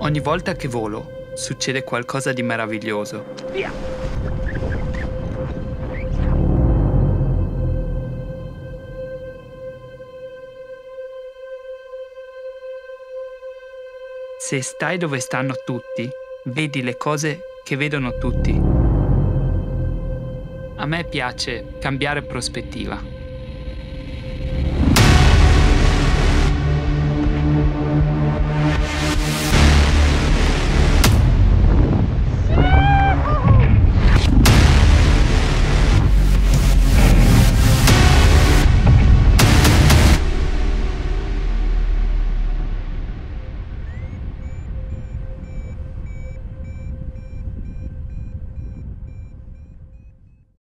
Ogni volta che volo succede qualcosa di meraviglioso. Via! Se stai dove stanno tutti, vedi le cose che vedono tutti. A me piace cambiare prospettiva.